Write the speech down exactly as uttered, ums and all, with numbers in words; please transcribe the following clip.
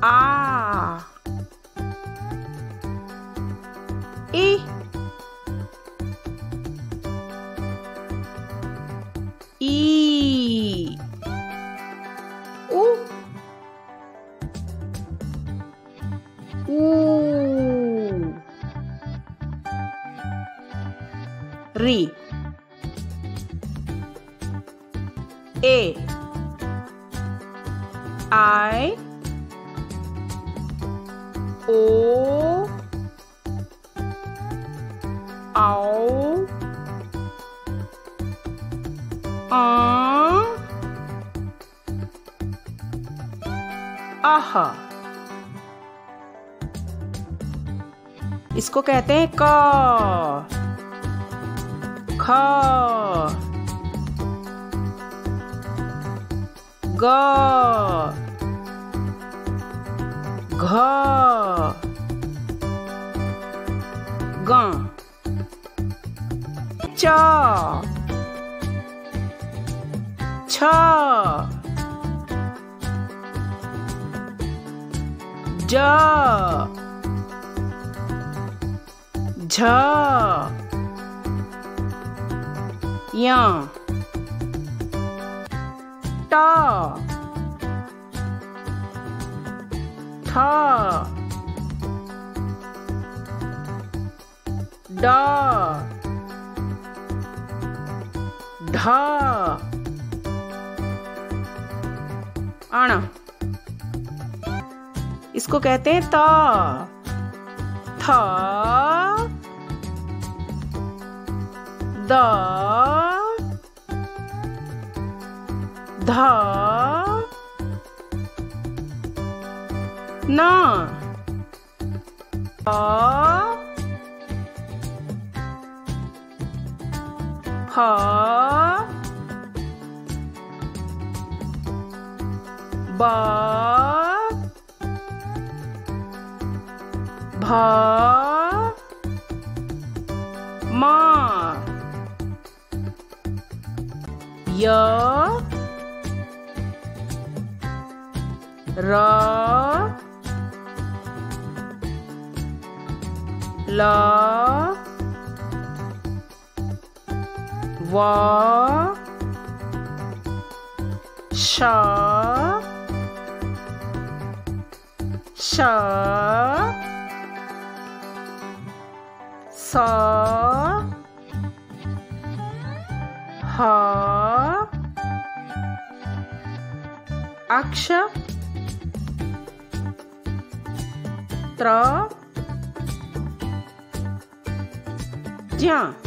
आ ई ई उ ऊ री ए आई ओ आओ आ आहा। इसको कहते हैं क ख ग घ ग च छ ज झ य ट ठ ड ढ अण। इसको कहते हैं त थ द ध न प फ ब भ म य र ल व श श स ह अक्ष त्र ज्ञ।